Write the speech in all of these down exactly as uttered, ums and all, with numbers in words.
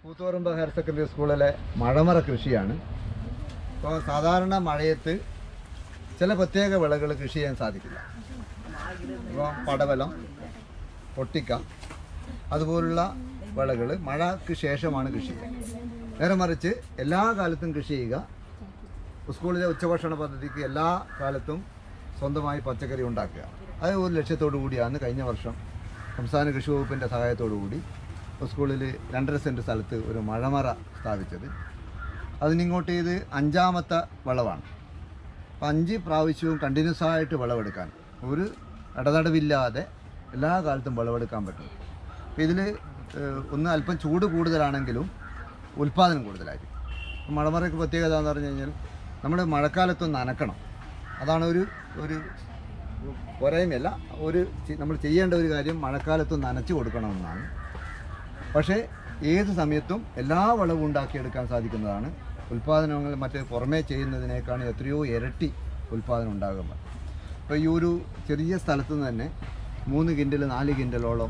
Koothuparamba higher secondary സ്കൂളിലെ മഴമറ കൃഷിയാണ്. അപ്പോൾ സാധാരണ മഴയത്ത് ചില പ്രത്യേക വിളകൾ കൃഷി ചെയ്യാൻ സാധിക്കില്ല. ഇപ്പോൾ പടവലം, പൊട്ടിക്ക അതുപോലുള്ള വിളകൾ മഴയ്ക്ക് ശേഷമാണ് കൃഷി ചെയ്യുക. നേരെ മറിച്ച് എല്ലാ കാലത്തും കൃഷി ചെയ്യുക. സ്കൂളിലെ ഉച്ചഭക്ഷണ പദ്ധതിക്ക് എല്ലാ കാലത്തും സ്വന്തമായി പച്ചക്കറി ഉണ്ടാക്കുക. അത് ഒരു ലക്ഷ്യത്തോടു കൂടിയാണ് കഴിഞ്ഞ വർഷം സംസ്ഥാന കൃഷി വകുപ്പിൻ്റെ സഹായത്തോടു കൂടി സ്കൂളിൽ രണ്ടര സെൻറ്റ് സ്ഥലത്ത് ഒരു മഴമറ സ്ഥാപിച്ചത്. അതിനിങ്ങോട്ട് ഇത് അഞ്ചാമത്തെ വിളവാണ്. അപ്പം അഞ്ച് പ്രാവശ്യവും കണ്ടിന്യൂസ് ആയിട്ട് വിളവെടുക്കാൻ, ഒരു ഇടതടവില്ലാതെ എല്ലാ കാലത്തും വിളവെടുക്കാൻ പറ്റും. അപ്പം ഇതിൽ ഒന്ന് അല്പം ചൂട് കൂടുതലാണെങ്കിലും ഉൽപ്പാദനം കൂടുതലായിരിക്കും. മഴമറയ്ക്ക് പ്രത്യേകത എന്ന് പറഞ്ഞു കഴിഞ്ഞാൽ നമ്മൾ മഴക്കാലത്തൊന്ന് നനക്കണം. അതാണ് ഒരു ഒരു പോരായ്മയല്ല, ഒരു നമ്മൾ ചെയ്യേണ്ട ഒരു കാര്യം മഴക്കാലത്തൊന്ന് നനച്ച് കൊടുക്കണമെന്നാണ്. പക്ഷേ ഏത് സമയത്തും എല്ലാ വളവും ഉണ്ടാക്കിയെടുക്കാൻ സാധിക്കുന്നതാണ്. ഉൽപ്പാദനങ്ങൾ മറ്റ് പുറമേ ചെയ്യുന്നതിനേക്കാൾ എത്രയോ ഇരട്ടി ഉൽപ്പാദനം ഉണ്ടാകുമ്പോൾ. ഇപ്പോൾ ഈ ഒരു ചെറിയ സ്ഥലത്ത് നിന്ന് തന്നെ മൂന്ന് കിൻഡൽ നാല് കിൻഡലോളം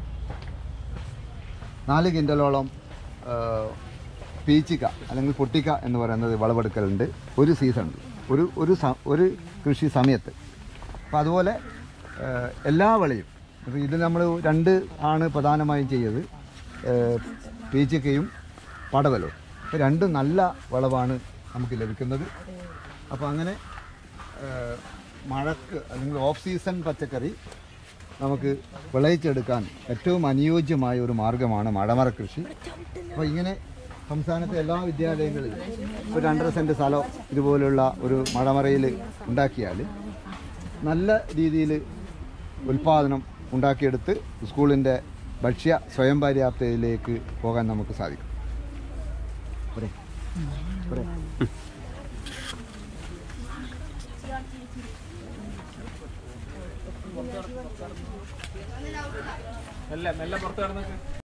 നാല് കിൻഡലോളം പീച്ചിക്ക അല്ലെങ്കിൽ പൊട്ടിക്ക എന്ന് പറയുന്നത് വിളവെടുക്കലുണ്ട് ഒരു സീസണിൽ, ഒരു ഒരു ഒരു കൃഷി സമയത്ത്. അപ്പോൾ അതുപോലെ എല്ലാ വിളയും ഇപ്പോൾ ഇത് നമ്മൾ രണ്ട് ആണ് പ്രധാനമായും ചെയ്തത്, പീച്ചിക്കയും പടവലവും. അപ്പോൾ രണ്ടും നല്ല വിളവാണ് നമുക്ക് ലഭിക്കുന്നത്. അപ്പോൾ അങ്ങനെ മഴക്ക് അല്ലെങ്കിൽ ഓഫ് സീസൺ പച്ചക്കറി നമുക്ക് വിളയിച്ചെടുക്കാൻ ഏറ്റവും അനുയോജ്യമായ ഒരു മാർഗ്ഗമാണ് മഴമറ കൃഷി. അപ്പോൾ ഇങ്ങനെ സംസ്ഥാനത്തെ എല്ലാ വിദ്യാലയങ്ങളിലും ഒരു രണ്ടര സെൻറ്റ് സ്ഥലം ഇതുപോലുള്ള ഒരു മഴമറയിൽ ഉണ്ടാക്കിയാൽ നല്ല രീതിയിൽ ഉൽപ്പാദനം ഉണ്ടാക്കിയെടുത്ത് സ്കൂളിൻ്റെ ഭക്ഷ്യ സ്വയം പര്യാപ്തതയിലേക്ക് പോകാൻ നമുക്ക് സാധിക്കും. മെല്ലെ മെല്ലെ പുറത്ത് കിടന്നൊക്കെ